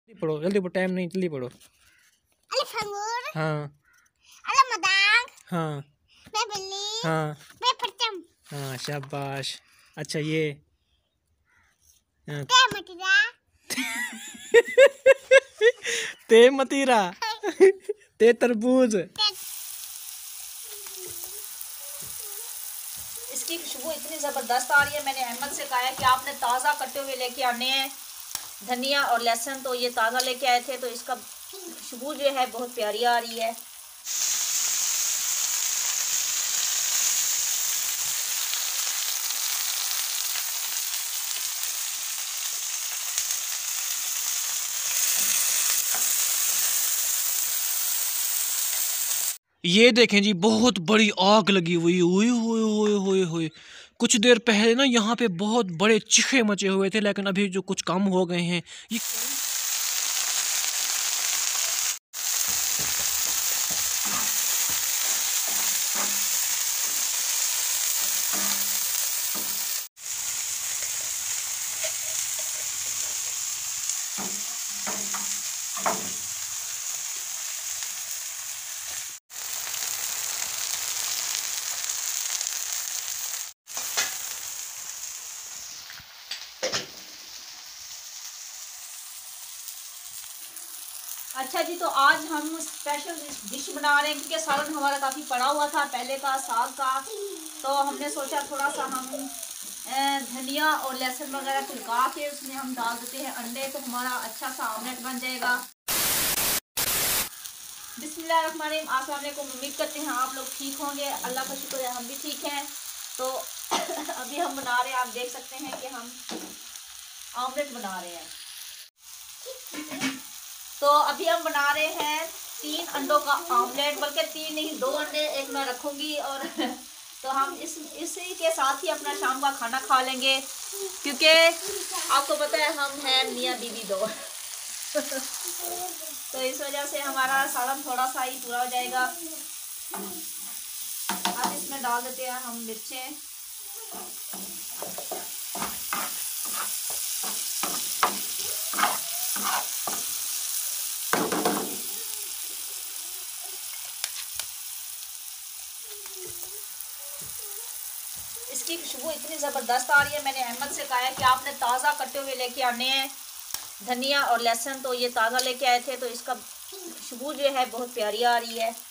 पढ़ो जल्दी पढ़ो, टाइम नहीं, जल्दी पढ़ो। अलिफ अंगूर, हाँ अलम मदांग, हाँ मैं बिल्ली, हाँ मैं परचम, हाँ शाबाश। अच्छा ये ते मटिरा, ते मतीरा, ते तरबूज। इसकी खुशबू इतनी ज़बरदस्त आ रही है। मैंने अहमद से कहा है कि आपने ताज़ा कटे हुए लेके आने हैं धनिया और लहसुन, तो ये ताज़ा लेके आए थे, तो इसका खुशबू जो है बहुत प्यारी आ रही है। ये देखें जी, बहुत बड़ी आग लगी हुई, हुई हुई हुई हुई हुई। कुछ देर पहले ना यहाँ पे बहुत बड़े चीखे मचे हुए थे, लेकिन अभी जो कुछ कम हो गए हैं। ये अच्छा जी, तो आज हम स्पेशल डिश बना रहे हैं क्योंकि सालन हमारा काफ़ी पड़ा हुआ था पहले का साग का, तो हमने सोचा थोड़ा सा हम धनिया और लहसुन वगैरह पिलका के उसमें हम डाल देते हैं अंडे, तो हमारा अच्छा सा ऑमलेट बन जाएगा। बिस्मिल्लाहिर्रहमानिर्रहीम, अस्सलाम वालेकुम। उम्मीद करते हैं आप लोग ठीक होंगे, अल्लाह का शुक्र है हम भी ठीक हैं। तो अभी हम बना रहे हैं, आप देख सकते हैं कि हम ऑमलेट बना रहे हैं। तो अभी हम बना रहे हैं 3 अंडों का ऑमलेट, बल्कि 3 नहीं 2 अंडे एक मैं रखूँगी, और तो हम इसी के साथ ही अपना शाम का खाना खा लेंगे, क्योंकि आपको पता है हम हैं मियाँ बीवी 2 तो इस वजह से हमारा सालन थोड़ा सा ही पूरा हो जाएगा। अब इसमें डाल देते हैं हम मिर्चें, इसकी खुशबू इतनी ज़बरदस्त आ रही है। मैंने अहमद से कहा है कि आपने ताज़ा कटे हुए लेके आने हैं धनिया और लहसुन, तो ये ताज़ा लेके आए थे, तो इसका खुशबू जो है बहुत प्यारी आ रही है।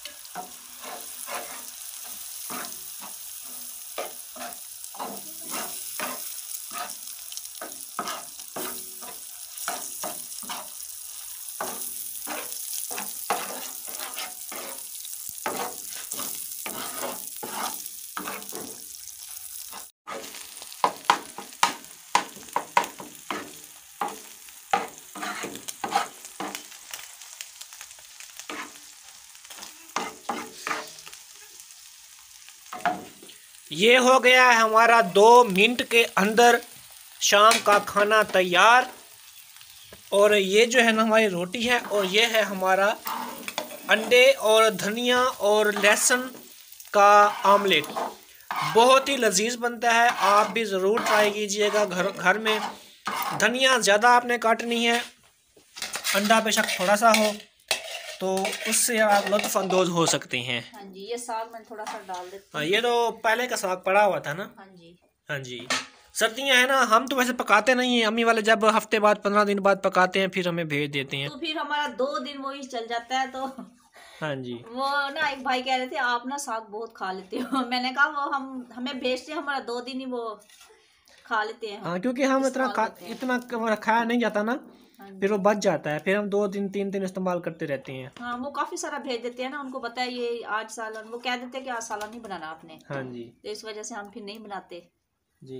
ये हो गया है हमारा 2 मिनट के अंदर शाम का खाना तैयार। और ये जो है ना हमारी रोटी है, और ये है हमारा अंडे और धनिया और लहसुन का आमलेट। बहुत ही लजीज बनता है, आप भी ज़रूर ट्राई कीजिएगा घर में। धनिया ज़्यादा आपने काटनी है, अंडा बेशक थोड़ा सा हो, तो उससे आप लुत्फ़ अंदोज़ हो सकते हैं। हाँ जी, ये साग मैं थोड़ा सा डाल देती हूँ। ये तो पहले का साग पड़ा हुआ था ना। हाँ जी, हाँ जी, सर्दियाँ हैं ना, हम तो वैसे पकाते नहीं हैं, अम्मी वाले जब हफ्ते बाद 15 दिन बाद पकाते हैं फिर हमें भेज देते हैं। तो फिर हमारा 2 दिन वो ही चल जाता है। तो हाँ जी, वो ना एक भाई कह रहे थे आप ना साग बहुत खा लेते हो मैंने कहा वो हमें भेजते हैं, हमारा 2 दिन ही वो खा लेते हैं। हाँ, क्योंकि हम इतना खाया नहीं जाता ना, फिर वो बच जाता है, फिर हम 2 दिन 3 दिन इस्तेमाल करते रहते हैं। हाँ, वो काफी सारा भेज देते हैं ना, उनको पता है ये आज सालन, वो कह देते हैं कि आज सालन नहीं बनाना आपने। हाँ जी, तो इस वजह से हम फिर नहीं बनाते जी।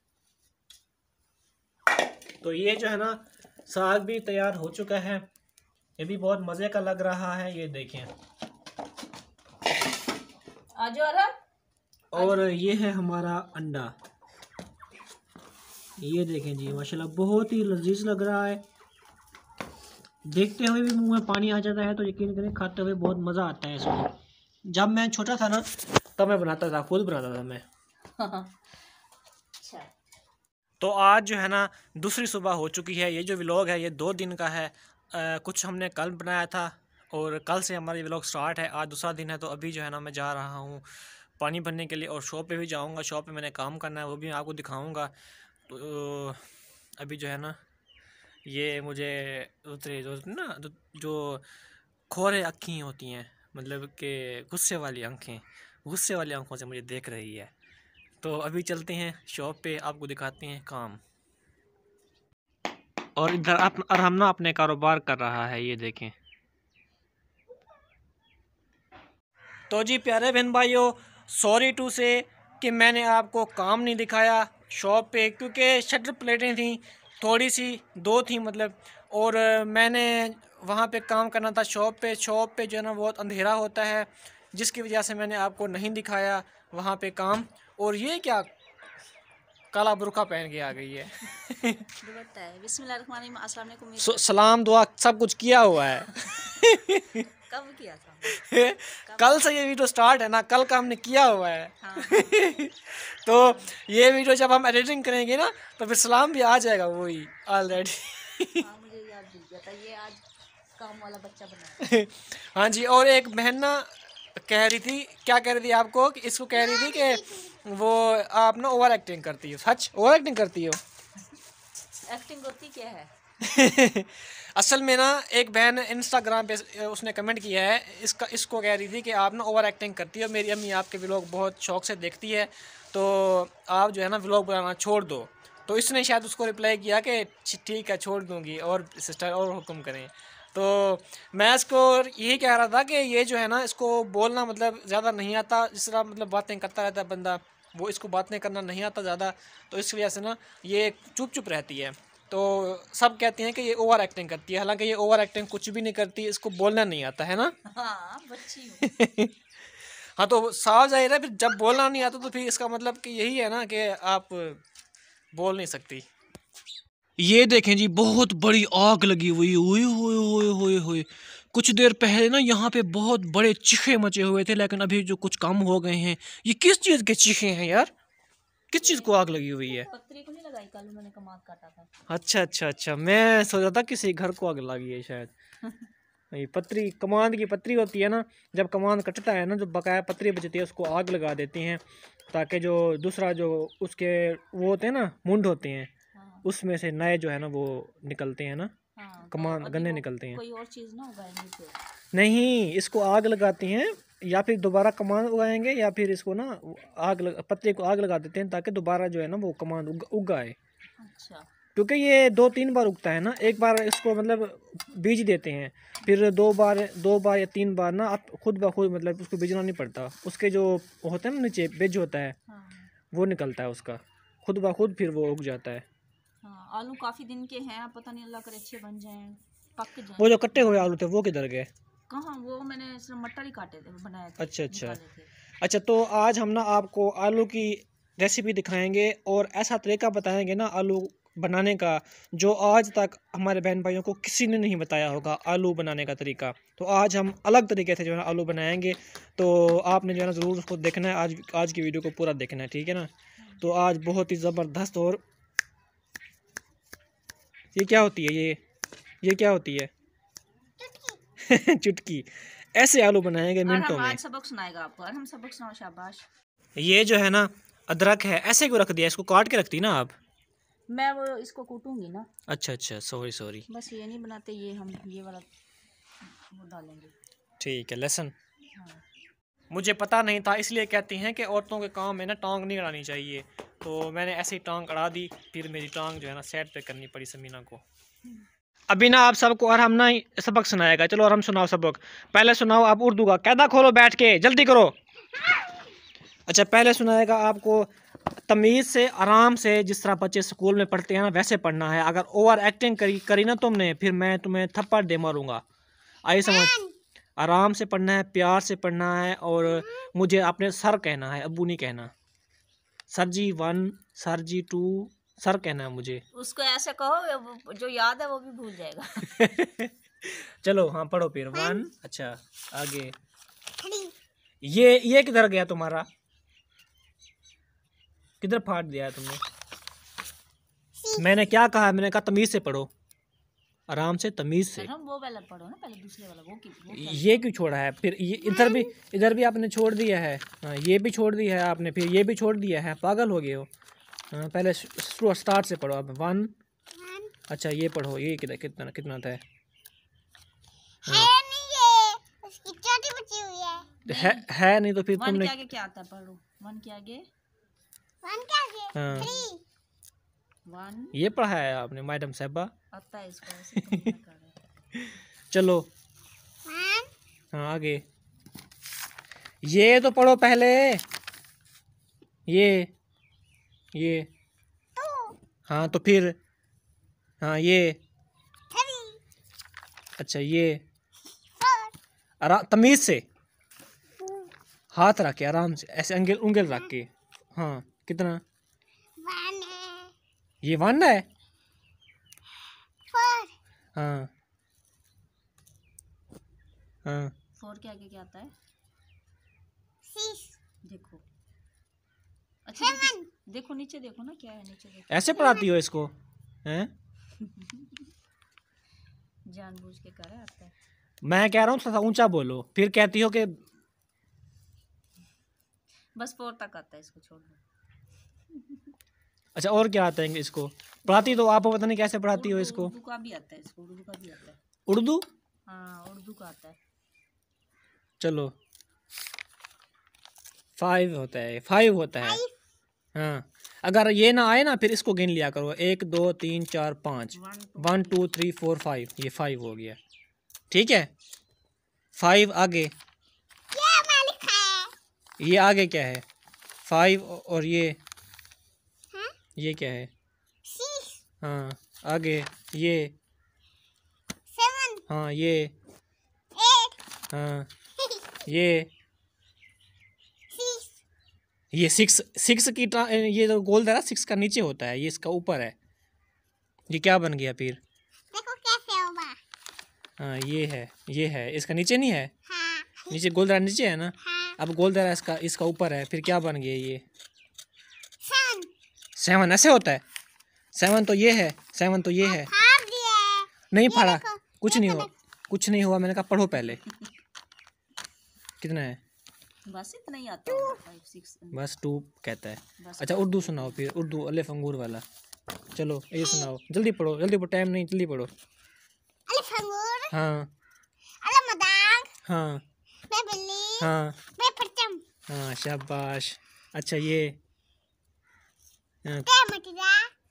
तो ये जो है ना साग भी तैयार हो चुका है, ये भी बहुत मज़े का लग रहा है, ये देखें। आज और ये है हमारा अंडा, ये देखें जी, माशाल्लाह बहुत ही लजीज लग रहा है। देखते हुए भी मुंह में पानी आ जाता है, तो यकीन करें खाते हुए बहुत मज़ा आता है इसको। जब मैं छोटा था ना तब मैं बनाता था, खुद बनाता था मैं। अच्छा, तो आज जो है ना दूसरी सुबह हो चुकी है। ये जो व्लॉग है ये 2 दिन का है। कुछ हमने कल बनाया था और कल से हमारा ये व्लॉग स्टार्ट है। आज दूसरा दिन है तो अभी जो है ना मैं जा रहा हूँ पानी भरने के लिए और शॉप पे भी जाऊँगा। शॉप पे मैंने काम करना है, वो भी आपको दिखाऊँगा। तो अभी जो है ना ये मुझे उतरे जो खोरे आँखें होती हैं, मतलब कि गुस्से वाली आँखें, गुस्से वाली आँखों से मुझे देख रही है। तो अभी चलते हैं शॉप पे, आपको दिखाते हैं काम। और इधर अरहमना अपने कारोबार कर रहा है, ये देखें। तो जी प्यारे बहन भाइयों, सॉरी टू से कि मैंने आपको काम नहीं दिखाया शॉप पे, क्योंकि शटर प्लेटें थी थोड़ी सी, 2 थी मतलब, और मैंने वहाँ पे काम करना था शॉप पे। शॉप पे जो है ना बहुत अंधेरा होता है, जिसकी वजह से मैंने आपको नहीं दिखाया वहाँ पे काम। और ये क्या काला बुरका पहन के आ गई है। बिस्मिल्लाहिर्रहमानिर्रहीम, अस्सलाम वालेकुम। सलाम दुआ सब कुछ किया हुआ है। कब किया था? कल से ये वीडियो स्टार्ट है ना, कल का हमने किया हुआ है। हाँ। तो ये वीडियो जब हम एडिटिंग करेंगे ना तो फिर सलाम भी आ जाएगा वही ऑलरेडी। हाँ, मुझे याद भूल गया था, ये आज काम वाला बच्चा बना। हाँ जी, और एक बहन ना कह रही थी, क्या कह रही थी आपको, कि इसको कह रही थी कि वो आप ना ओवर एक्टिंग करती हो। सच ओवर एक्टिंग करती हो? एक्टिंग होती क्या है? असल में ना एक बहन इंस्टाग्राम पे उसने कमेंट किया है, इसको कह रही थी कि आप ना ओवर एक्टिंग करती हो, मेरी अम्मी आपके व्लॉग बहुत शौक से देखती है, तो आप जो है ना व्लॉग बनाना छोड़ दो। तो इसने शायद उसको रिप्लाई किया कि ठीक है छोड़ दूँगी, और सिस्टर और हुक्म करें। तो मैं इसको यही कह रहा था कि ये जो है ना इसको बोलना मतलब ज़्यादा नहीं आता, जिस तरह मतलब बातें करता रहता है बंदा, वो इसको बातें करना नहीं आता ज़्यादा, तो इस वजह से ना ये चुप चुप रहती है। तो सब कहते हैं कि ये ओवर एक्टिंग करती है, हालांकि ये ओवर एक्टिंग कुछ भी नहीं करती, इसको बोलना नहीं आता है ना। हाँ, बच्ची हूँ। हाँ, तो साफ जाहिर है, फिर जब बोलना नहीं आता तो फिर इसका मतलब कि यही है ना कि आप बोल नहीं सकती। ये देखें जी, बहुत बड़ी आग लगी हुई, ओए होए होए होए होए। कुछ देर पहले ना यहाँ पे बहुत बड़े चीखे मचे हुए थे, लेकिन अभी जो कुछ कम हो गए हैं। ये किस चीज़ के चीखे हैं यार, किस चीज़ को आग लगी हुई है? पत्री को नहीं लगाई, कल मैंने कमाद काटा था। अच्छा अच्छा अच्छा, मैं सोच रहा था किसी घर को आग लगी है शायद। ये पत्री, कमांद की पत्री होती है ना, जब कमांद कटता है ना, जो बकाया पत्री बचती है उसको आग लगा देते हैं, ताकि जो दूसरा जो उसके वो होते हैं ना, मुंड होते हैं, हाँ। उसमें से नए जो है ना वो निकलते हैं ना। हाँ, कमान तो गन्ने निकलते हैं। कोई और चीज़ ना उगाएंगे फिर? नहीं, इसको आग लगाते हैं, या फिर दोबारा कमान उगाएंगे, या फिर इसको ना पत्ते को आग लगा देते हैं ताकि दोबारा जो है ना वो कमान उगाए। अच्छा। क्योंकि ये 2-3 बार उगता है ना, एक बार इसको मतलब बीज देते हैं, फिर 2 बार या 3 बार ना आप खुद ब खुद मतलब उसको बीजना नहीं पड़ता, उसके जो होते हैं ना नीचे बीज होता है, हाँ। वो निकलता है उसका खुद ब खुद, फिर वो उग जाता है। हाँ, आलू काफ़ी दिन के हैं, पता नहीं अल्लाह करे अच्छे बन जाएं, पक जाएं। वो जो कट्टे हुए आलू थे वो किधर गए? कहाँ, वो मैंने सिर्फ मटर ही काटे थे, बनाए थे। अच्छा अच्छा निकाले थे। अच्छा। तो आज हम ना आपको आलू की रेसिपी दिखाएंगे और ऐसा तरीका बताएंगे ना आलू बनाने का, जो आज तक हमारे बहन भाइयों को किसी ने नहीं बताया होगा आलू बनाने का तरीका। तो आज हम अलग तरीके से जो है ना आलू बनाएंगे, तो आपने जो है ना ज़रूर उसको देखना है, आज की वीडियो को पूरा देखना है, ठीक है ना। तो आज बहुत ही ज़बरदस्त, और ये क्या होती है, ये क्या होती है? चुटकी। ऐसे आलू बनाएंगे मिनटों में। आज सबक सुनाएगा आपको, और हम सबक सुनाओ, शाबाश। ये जो है ना अदरक है, ऐसे क्यों रख दिया? इसको काट के रखती ना आप? मैं वो इसको कूटूंगी ना। अच्छा अच्छा, सॉरी। बस ये नहीं बनाते, ये हम ये वाला वो डालेंगे। ठीक है, लहसुन। हाँ। मुझे पता नहीं था, इसलिए कहती हैं कि औरतों के काम में ना टांग नहीं अड़ानी चाहिए, तो मैंने ऐसे ही टांग अड़ा दी, फिर मेरी टांग जो है ना साइड पे करनी पड़ी समीना को। अभी ना आप सबको और हम ना सबक सुनाएगा, चलो और हम सुनाओ सबक। पहले सुनाओ आप उर्दू का, कायदा खोलो बैठ के, जल्दी करो। अच्छा, पहले सुनाएगा आपको तमीज़ से, आराम से, जिस तरह बच्चे स्कूल में पढ़ते हैं ना वैसे पढ़ना है। अगर ओवर एक्टिंग करी ना तुमने, फिर मैं तुम्हें थप्पड़ दे मारूंगा। आइए समझ, आराम से पढ़ना है, प्यार से पढ़ना है, और मुझे अपने सर कहना है, अब्बू नहीं कहना। सर जी 1, सर जी 2, सर कहना है मुझे। उसको ऐसे कहो, जो याद है वो भी भूल जाएगा। चलो हाँ पढ़ो फिर 1। अच्छा आगे, ये किधर गया तुम्हारा, किधर फाड़ दिया है तुमने? मैंने क्या कहा, मैंने कहा तमीज से पढ़ो, आराम से तमीज से। वो वाला पढ़ो ना पहले, दूसरे वाला वो ये क्यों छोड़ा है फिर? ये इधर भी आपने छोड़ दिया है। हाँ, ये भी छोड़ दिया है आपने, फिर ये भी छोड़ दिया है, पागल हो गए हो। हाँ, पहले स्टार्ट से पढ़ो अब। 1। अच्छा ये पढ़ो, ये कितना कितना था? उसकी चोटी बची हुई है नहीं तो फिर तुमने के आगे क्या आता है? पढ़ो 1 के आगे। 1 के आगे हाँ 3। 1 ये पढ़ा है आपने मैडम साहबा? आता है इसको ऐसे तो नहीं कर रहे। चलो 1 हाँ आगे, ये तो पढ़ो पहले। ये 2 हाँ तो फिर हाँ ये 3 अच्छा ये 4 तमीज से हाथ रख के आराम से ऐसे उंगल रख के। हाँ कितना? 1 है, ये 1 है। 4 हाँ हाँ 4 के आगे क्या आता है? 6 देखो अच्छा देखो नीचे देखो ना क्या है नीचे देखो। ऐसे पढ़ाती हो इसको हैं? जानबूझ के कर रहा आता है। मैं कह रहा हूँ थोड़ा ऊंचा बोलो, फिर कहती हो कि बस 4 तक आता है, इसको छोड़ दो। अच्छा और क्या आता है इसको? पढ़ाती तो आप पता नहीं कैसे पढ़ाती हो इसको। उर्दू का भी आता है इसको, उर्दू का भी आता है। उर्दू? हाँ उर्दू का आता है। चलो 5 होता है, 5 होता है। हाँ अगर ये ना आए ना फिर इसको गिन लिया करो, 1 2 3 4 5, 1 2 3 4 5, ये 5 हो गया। ठीक है 5 आगे, ये मैं लिखा है। ये आगे क्या है? 5 और ये हाँ? ये क्या है? 6 हाँ आगे ये 7 हाँ ये 8 हाँ ये 6 ये 6 की ये जो गोल है 6 का नीचे होता है, ये इसका ऊपर है। ये क्या बन गया फिर? देखो कैसे होगा। हाँ ये है इसका नीचे नहीं है। हाँ नीचे गोलदारा नीचे है ना। हाँ अब गोलदारा इसका ऊपर है, फिर क्या बन गया ये? 7 7 ऐसे होता है। 7 तो ये है, 7 तो ये है। फाड़ दिया है। नहीं ये फाड़ा, देखो, कुछ नहीं हुआ, कुछ नहीं हुआ। मैंने कहा पढ़ो पहले। कितना है? बस इतना ही आता है 5 6 बस 2 कहता है। बस। अच्छा उर्दू सुनाओ फिर, उर्दू अलिफ अंगूर वाला। चलो ये सुनाओ, जल्दी पढ़ो जल्दी पढ़ो, टाइम नहीं, जल्दी पढ़ो। अलिफ अंगूर, हाँ अल मदांग, हाँ मैं बिल्ली, हाँ मैं परचम, हाँ शाबाश। अच्छा ये हाँ, ते मटिया,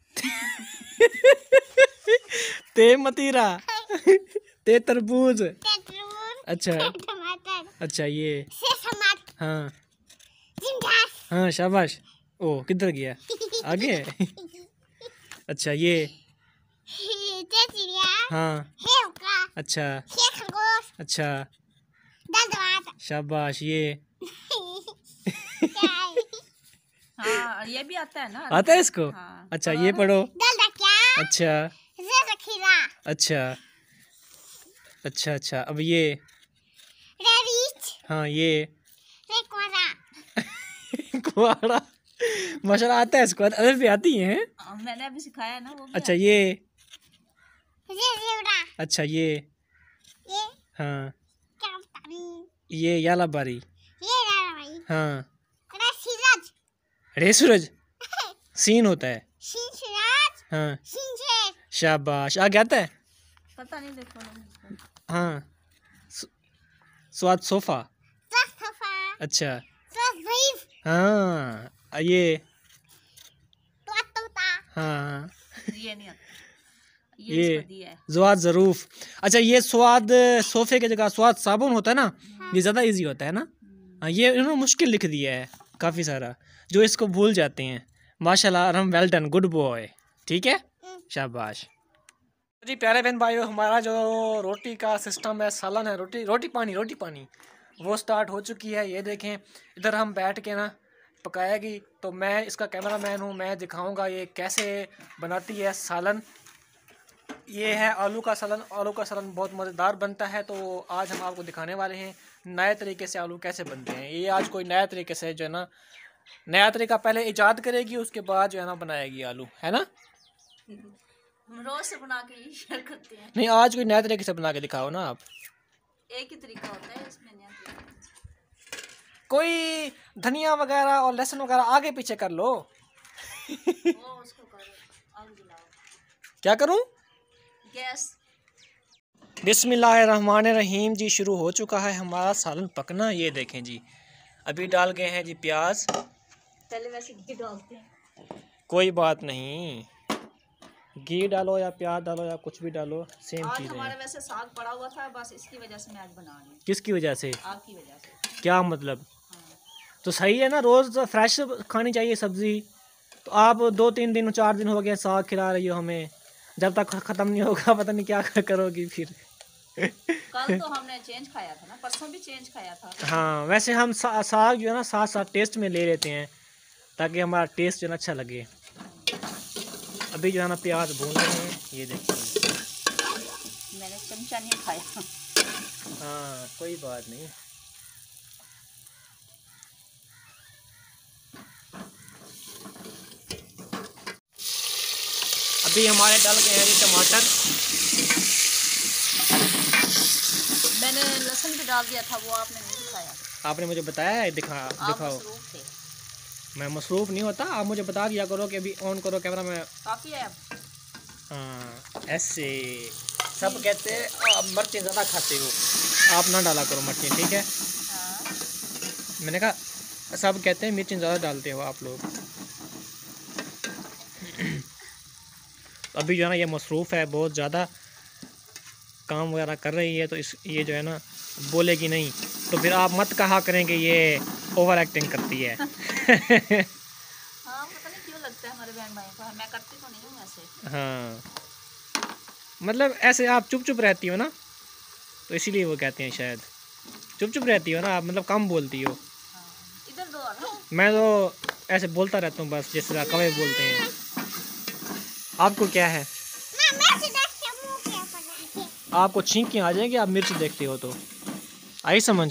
ते मतीरा, ते तरबूज। ते तरूर, अच्छा ते टमाटर, अच्छा ये से समाट, हाँ जिंदास, हाँ शाबाश। ओ किधर गया? आगे अच्छा ये ते चिड़िया, हाँ हे उका, अच्छा हे खरगोश, अच्छा दंदवात, शाबाश। ये क्या है? हाँ ये भी आता है ना। आता है इसको? हाँ। अच्छा ये पढ़ो। दलदा क्या? अच्छा जे जखीरा, अच्छा अच्छा अच्छा अब ये रेरीच, हाँ ये रेक्वारा, कुआड़ा। माशाल्लाह आता है इसको, अदर भी आती है। मैंने अभी सिखाया ना वो भी अच्छा ये जे जेवरा, अच्छा ये ये हाँ क्या बता रही? ये याला बारी। ये रहा भाई, हाँ कड़ा सिराज, रे सूरज सीन होता है। शिन सिराज, हाँ शिन शेर, शाबाश। आगे आता है। पता नहीं, देखो ना इसको। हाँ स्वाद सोफा। स्वाद सफा, अच्छा स्वाद ज़ईफ, हाँ ये स्वाद तोता, हाँ ये नहीं आता, ये इसको दिया है। स्वाद ज़रूफ। अच्छा ये स्वाद सोफे की जगह स्वाद साबुन होता है ना, ये ज़्यादा इजी होता है ना। हाँ ये इन्होंने मुश्किल लिख दिया है काफ़ी सारा, जो इसको भूल जाते हैं। माशाल्लाह रम, वेल डन, गुड बॉय। ठीक है शाबाश जी। प्यारे बहन भाइयों, हमारा जो रोटी का सिस्टम है, सालन है, रोटी पानी वो स्टार्ट हो चुकी है। ये देखें इधर हम बैठ के ना पकाएगी, तो मैं इसका कैमरामैन हूँ, मैं दिखाऊंगा ये कैसे बनाती है सालन। ये है आलू का सालन। आलू का सालन बहुत मज़ेदार बनता है, तो आज हम आपको दिखाने वाले हैं नए तरीके से आलू कैसे बनते हैं। ये आज कोई नया तरीके से जो है ना, नया तरीका पहले ईजाद करेगी, उसके बाद जो है ना बनाएगी आलू, है ना। रोज से बना के ये शेयर करते हैं। नहीं, आज कोई नया तरीके से बना के दिखाओ ना आप। एक ही तरीका होता है इसमें, नया तरीका। कोई धनिया वगैरह और लहसुन वगैरह आगे पीछे कर लो। वो उसको करो, आग जलाओ। क्या करूं? गैस। बिस्मिल्लाहिर्रहमानिर्रहीम जी। शुरू हो चुका है हमारा सालन पकना। ये देखें जी, अभी डाल गए हैं जी प्याज। पहले वैसे घी डालते हैं। कोई बात नहीं, घी डालो या प्याज डालो या कुछ भी डालो, सेम आज चीज़ हमारे है। वैसे साग पड़ा हुआ था, बस इसकी वजह से मैं आज बना रही हूँ। किसकी वजह से? आग की वजह से। क्या मतलब? हाँ। तो सही है ना, रोज़ फ्रेश खानी चाहिए सब्ज़ी। तो आप 2-3 दिन 4 दिन हो गए साग खिला रही हो हमें, जब तक ख़त्म नहीं होगा पता नहीं क्या करोगी फिर। कल तो हमने चेंज खाया था ना, परसों भी चेंज खाया था। हाँ, वैसे हम साग जो है ना साथ साथ टेस्ट में ले लेते हैं ताकि हमारा टेस्ट जो है ना अच्छा लगे। अभी जो है ना प्याज भून रहे हैं, ये देखिए। मैंने चमचा नहीं खाया। हाँ, कोई बात नहीं। अभी हमारे डाल गए हैं टमाटर। मैंने लहसुन भी डाल दिया था, वो आपने नहीं दिखाया। आपने मुझे बताया है, आप दिखाओ। मसरूफ थे। मैं मसरूफ़ नहीं होता, आप मुझे बता दिया करो कि अभी ऑन करो कैमरा में। काफ़ी है अब। हाँ, ऐसे सब कहते हैं आप मिर्चें ज़्यादा खाते हो, आप ना डाला करो मिर्चें, ठीक है? हाँ। मैंने कहा सब कहते हैं मिर्चें ज़्यादा डालते हो आप लोग। अभी जो है ना ये मसरूफ़ है, बहुत ज़्यादा काम वगैरह कर रही है, तो इस ये जो है ना बोलेगी नहीं, तो फिर आप मत कहा करें कि ये ओवर एक्टिंग करती है। हाँ, पता नहीं क्यों लगता है हमारे बहन भाई को, मैं करती तो नहीं हूँ ऐसे। हाँ, मतलब ऐसे आप चुप चुप रहती हो ना, तो इसीलिए वो कहते हैं शायद। चुप चुप रहती हो ना आप, मतलब कम बोलती हो। हाँ, इधर दो ना। मैं तो ऐसे बोलता रहता हूँ बस, जैसे कौवे बोलते हैं। आपको क्या है? आपको छींकें आ जाएंगी आप मिर्च देखते हो तो। आई समझ?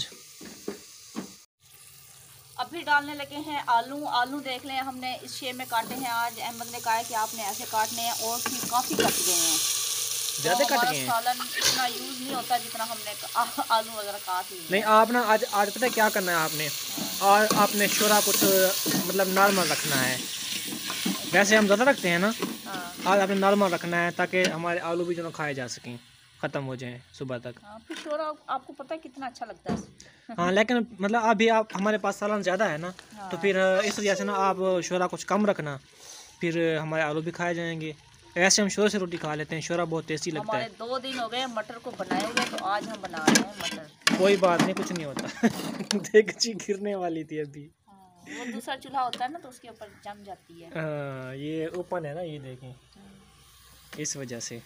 अभी डालने लगे हैं आलू। आलू देख लें, हमने इस शेप में काटे हैं। आज अहमद ने कहा है कि आपने ऐसे काटने हैं, और फिर काफ़ी कट गए हैं। ज़्यादा तो कट हमारा गए हैं? सालन इतना यूज़ नहीं होता जितना हमने आलू वगैरह काट लिए। नहीं, आप ना आज पता है क्या करना है आपने? और आपने शोरा कुछ मतलब नॉर्मल रखना है। वैसे हम ज़्यादा रखते हैं ना, हाँ। आज आपने नॉर्मल रखना है ताकि हमारे आलू भी जो ना खाए जा सकें, ख़त्म हो जाएं सुबह तक। हाँ, फिर शोरा आपको पता है कितना अच्छा लगता है। हाँ, लेकिन मतलब अभी आप हमारे पास सालन ज़्यादा है ना, हाँ। तो फिर इस वजह से ना आप शोरा कुछ कम रखना, फिर हमारे आलू भी खाए जाएंगे। ऐसे हम शोर से रोटी खा लेते हैं, शोरा बहुत टेस्टी लगता हमारे है। 2 दिन हो गए मटर को बनाए हुए, तो आज हम बना रहे हैं मटर। कोई बात नहीं, कुछ नहीं होता। देगची गिरने वाली थी अभी। हाँ, वो दूसरा चूल्हा होता है ना, तो उसके ऊपर जम जाती है। हाँ, ये ओपन है ना, ये देखें, इस वजह से।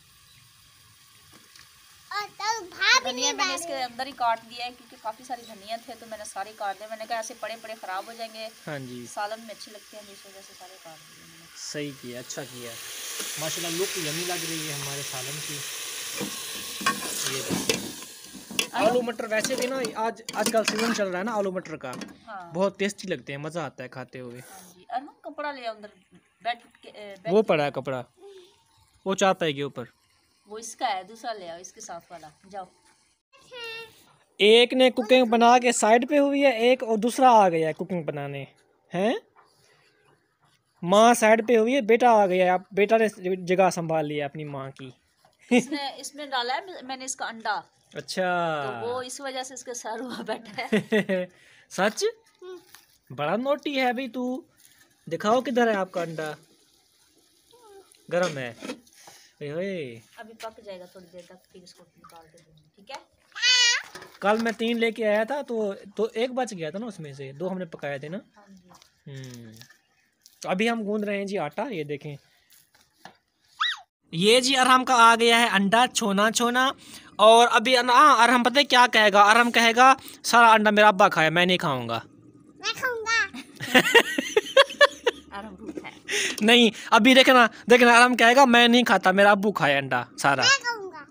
धनिया मैंने इसके अंदर ही काट दिया है, क्योंकि काफ़ी सारी धनिया थे, तो मैंने सारे काट दिए। मैंने कहा ऐसे पड़े पड़े ख़राब हो जाएंगे, हाँ जी, सालन में अच्छे लगते हैं, इस वजह से सारे काट दिए मैंने। सही किया, अच्छा किया। माशाल्लाह लुक यमी लग रही है हमारे सालन की। ये देखिए, आलू मटर वैसे भी ना आजकल सीजन चल रहा है ना आलू मटर का, हाँ। बहुत टेस्टी लगते हैं, मज़ा आता है खाते हुए। हाँ जी। अरमान कपड़ा ले आओ अंदर, बेड वो पड़ा है कपड़ा, वो चारपाई के ऊपर। वो इसका है, दूसरा ले आओ, इसके साथ वाला। जाओ। एक ने कुकिंग बना के साइड पे हुई है, एक और दूसरा आ गया है कुकिंग बनाने। हैं, माँ साइड पे हुई है, बेटा आ गया है। अब बेटा ने जगह संभाल लिया अपनी माँ की। इसमें डाला है मैंने इसका अंडा, अच्छा, तो वो इस वजह से इसके सर हुआ बैठा है। सच? बड़ा नोटी है भाई तू। दिखाओ किधर है आपका अंडा। गरम है। ओए, अभी पक जाएगा थोड़ी देर तक, फिर इसको निकाल के दूंगी, ठीक है? कल मैं 3 लेके आया था, तो एक बच गया था ना, उसमें से 2 हमने पकाए थे ना। हाँ जी। तो अभी हम गूंद रहे हैं जी आटा। ये देखें, ये जी अरहम का आ गया है अंडा छोना छोना। और अभी अरहम पता है क्या कहेगा? अरहम कहेगा सारा अंडा मेरा अब्बा खाया, मैं नहीं खाऊंगा। मैं खाऊंगा। आराम भूख है। नहीं, अभी देखना देखना, अरहम कहेगा मैं नहीं खाता, मेरा अब्बू खाया अंडा सारा। मैं खाऊंगा।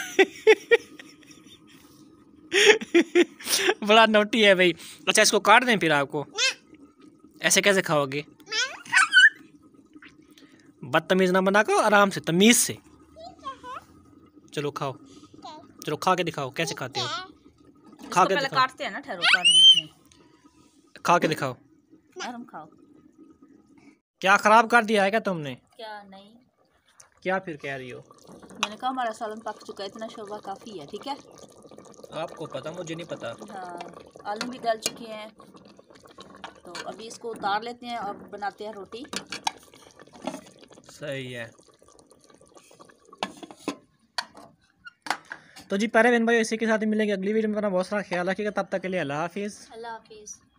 बड़ा नोटी है भाई। अच्छा, इसको काट दें फिर आपको? ऐसे कैसे खाओगे? बदतमीज ना बना करो, आराम से तमीज से। चलो खाओ, चलो खा के दिखाओ कैसे खाते हो। खा के पहले दिखाओ, काटते हैं ना, ठहरो काट लेते हैं। खा के दिखाओ। नरम खाओ। क्या खराब कर दिया है क्या तुमने? क्या नहीं, क्या फिर कह रही हो? मैंने कहा हमारा सालन पक चुका है, इतना शोरबा काफ़ी है। ठीक है, आपको पता, मुझे नहीं पता। हाँ आलू भी गल चुके हैं, तो अभी इसको उतार लेते हैं और बनाते हैं रोटी। सही है। तो जी प्यारे बहन भाई, इसी के साथ ही मिलेंगे अगली वीडियो में। अपना बहुत सारा ख्याल रखिएगा, तब तक के लिए अल्लाह हाफिज़। अल्लाह हाफिज़।